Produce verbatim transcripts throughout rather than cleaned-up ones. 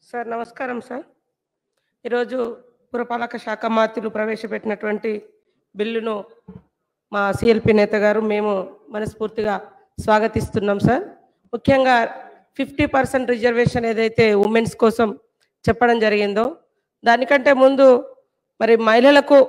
Sir నమస్కారం sir. ఈరోజు పురపాలక శాఖ మంత్రులు ప్రవేశపెట్టినటువంటి బిల్లును మా సిఎల్పి నేత గారు మేము మనస్ఫూర్తిగా స్వాగతిస్తున్నాం సార్. ముఖ్యంగా ఫిఫ్టీ పర్సెంట్ రిజర్వేషన్ ఏదైతే ఉమెన్స్ కోసం చెప్పడం జరిగిందో దానికంటే ముందు మరి మహిళలకు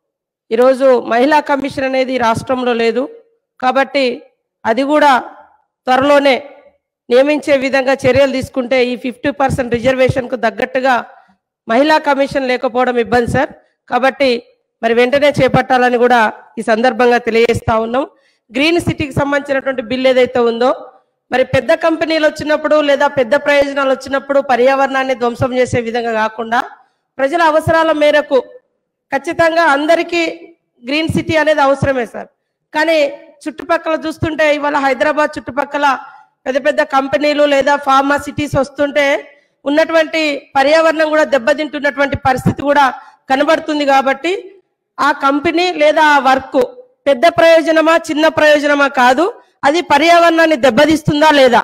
ఈరోజు మహిళా కమిషన్ అనేది రాష్ట్రంలో లేదు కాబట్టి అది కూడా త్వరలోనే నియమించే విధంగా చర్యలు తీసుకుంటే ఈ ఫిఫ్టీ పర్సెంట్ రిజర్వేషన్కు తగ్గట్టుగా మహిళా కమిషన్ లేకపోవడం ఇబ్బంది సార్. కాబట్టి మరి వెంటనే చేపట్టాలని కూడా ఈ సందర్భంగా తెలియజేస్తా ఉన్నాం. గ్రీన్ సిటీకి సంబంధించినటువంటి బిల్ ఏదైతే ఉందో మరి పెద్ద కంపెనీలు వచ్చినప్పుడు లేదా పెద్ద ప్రయోజనాలు వచ్చినప్పుడు పర్యావరణాన్ని ధ్వంసం చేసే విధంగా కాకుండా ప్రజల అవసరాల మేరకు ఖచ్చితంగా అందరికీ గ్రీన్ సిటీ అనేది అవసరమే సార్. కానీ చుట్టుపక్కల చూస్తుంటే ఇవాళ హైదరాబాద్ చుట్టుపక్కల పెద్ద పెద్ద కంపెనీలు లేదా ఫార్మా సిటీస్ వస్తుంటే ఉన్నటువంటి పర్యావరణం కూడా దెబ్బతింటున్నటువంటి పరిస్థితి కూడా కనబడుతుంది. కాబట్టి ఆ కంపెనీ లేదా ఆ వర్క్ పెద్ద ప్రయోజనమా చిన్న ప్రయోజనమా కాదు, అది పర్యావరణాన్ని దెబ్బతీస్తుందా లేదా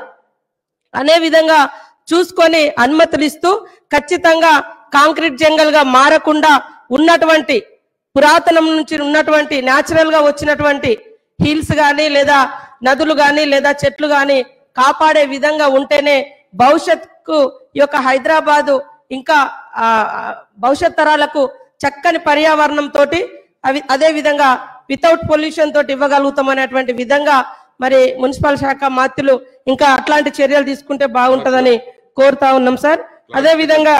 అనే విధంగా చూసుకొని అనుమతులు ఇస్తూ ఖచ్చితంగా కాంక్రీట్ జంగల్ గా మారకుండా ఉన్నటువంటి పురాతనం నుంచి ఉన్నటువంటి న్యాచురల్ గా వచ్చినటువంటి హిల్స్ కానీ లేదా నదులు కానీ లేదా చెట్లు కానీ కాపాడే విధంగా ఉంటేనే భవిష్యత్తుకు ఈ యొక్క హైదరాబాదు ఇంకా భవిష్యత్ తరాలకు చక్కని పర్యావరణం తోటి అవి అదే విధంగా వితౌట్ పొల్యూషన్ తోటి ఇవ్వగలుగుతాం అనేటువంటి విధంగా మరి మున్సిపల్ శాఖ మంత్రులు ఇంకా అట్లాంటి చర్యలు తీసుకుంటే బాగుంటుందని కోరుతా ఉన్నాం సార్. అదే విధంగా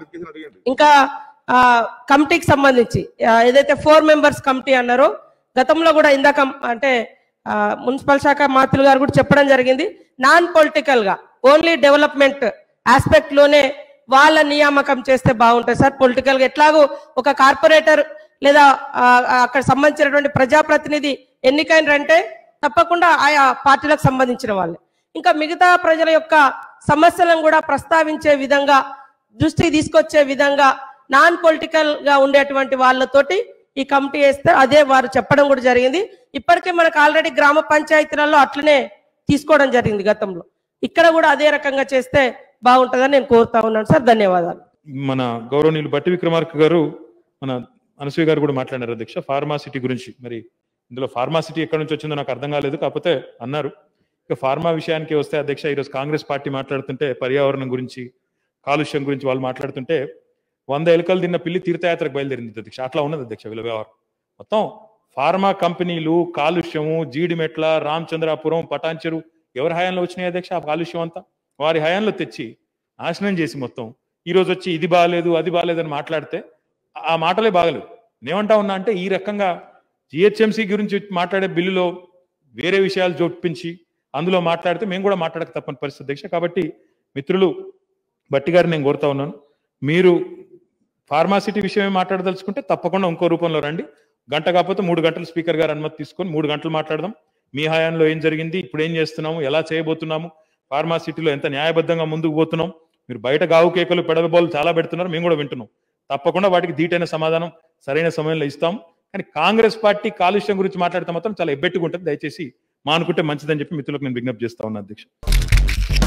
ఇంకా ఆ కమిటీకి సంబంధించి ఏదైతే ఫోర్ మెంబర్స్ కమిటీ అన్నారో గతంలో కూడా ఇందాక అంటే మున్సిపల్ శాఖ మంత్రులు గారు కూడా చెప్పడం జరిగింది, నాన్ పొలిటికల్ గా ఓన్లీ డెవలప్మెంట్ ఆస్పెక్ట్ లోనే వాళ్ళ నియామకం చేస్తే బాగుంటుంది సార్. పొలిటికల్ గా ఎట్లాగో ఒక కార్పొరేటర్ లేదా అక్కడ సంబంధించినటువంటి ప్రజాప్రతినిధి ఎన్నికైనరంటే తప్పకుండా ఆయా పార్టీలకు సంబంధించిన వాళ్ళే. ఇంకా మిగతా ప్రజల యొక్క సమస్యలను కూడా ప్రస్తావించే విధంగా దృష్టికి తీసుకొచ్చే విధంగా నాన్ పొలిటికల్ గా ఉండేటువంటి వాళ్ళతోటి ఈ కమిటీ వేస్తే అదే వారు చెప్పడం కూడా జరిగింది. ఇప్పటికే మనకు ఆల్రెడీ గ్రామ పంచాయతీలలో అట్లనే తీసుకోవడం జరిగింది గతంలో, ఇక్కడ కూడా అదే రకంగా చేస్తే బాగుంటుందని నేను కోరుతా ఉన్నాను సార్. ధన్యవాదాలు. మన గౌరవనీయులు బట్టి విక్రమార్క గారు మన అనసూయ గారు కూడా మాట్లాడారు అధ్యక్ష ఫార్మాసిటీ గురించి. మరి ఇందులో ఫార్మాసిటీ ఎక్కడి నుంచి వచ్చిందో నాకు అర్థం కాలేదు, కాకపోతే అన్నారు. ఇక ఫార్మా విషయానికి వస్తే అధ్యక్ష ఈరోజు కాంగ్రెస్ పార్టీ మాట్లాడుతుంటే పర్యావరణం గురించి కాలుష్యం గురించి వాళ్ళు మాట్లాడుతుంటే వంద ఎలుకలు తిన్న పిల్లి తీర్థయాత్రకు బయలుదేరింది అధ్యక్ష. అట్లా ఉన్నది అధ్యక్ష వీళ్ళ వ్యవహారం. మొత్తం ఫార్మా కంపెనీలు కాలుష్యము జీడిమెట్ల రామచంద్రాపురం పటాన్చెరు ఎవరి హయాంలో వచ్చినాయి అధ్యక్ష? ఆ కాలుష్యం అంతా వారి హయాంలో తెచ్చి నాశనం చేసి మొత్తం ఈరోజు వచ్చి ఇది బాగాలేదు అది బాగాలేదని మాట్లాడితే ఆ మాటలే బాగలేదు. నేనేమంటా ఉన్నా అంటే ఈ రకంగా జిహెచ్ఎంసీ గురించి మాట్లాడే బిల్లులో వేరే విషయాలు జోపించి అందులో మాట్లాడితే మేము కూడా మాట్లాడక తప్పని పరిస్థితి అధ్యక్ష. కాబట్టి మిత్రులు బట్టి గారిని నేను కోరుతా ఉన్నాను, మీరు ఫార్మాసిటీ విషయమే మాట్లాడదలుచుకుంటే తప్పకుండా ఇంకో రూపంలో రండి. గంట కాకపోతే మూడు గంటలు స్పీకర్ గారు అనుమతి తీసుకొని మూడు గంటలు మాట్లాడదాం. మీ హయాంలో ఏం జరిగింది, ఇప్పుడు ఏం చేస్తున్నాము, ఎలా చేయబోతున్నాము, ఫార్మాసిటీలో ఎంత న్యాయబద్ధంగా ముందుకు పోతున్నాం, మీరు బయట గావు కేకలు పెడబోలు చాలా పెడుతున్నారు, మేము కూడా వింటున్నాం. తప్పకుండా వాటికి ధీటైన సమాధానం సరైన సమయంలో ఇస్తాం. కానీ కాంగ్రెస్ పార్టీ కాలుష్యం గురించి మాట్లాడితే మాత్రం చాలా ఎబ్బెట్టుగా ఉంటుంది. దయచేసి మా అనుకుంటే మంచిదని చెప్పి మిత్రులకు నేను విజ్ఞప్తి చేస్తా ఉన్నా అధ్యక్ష.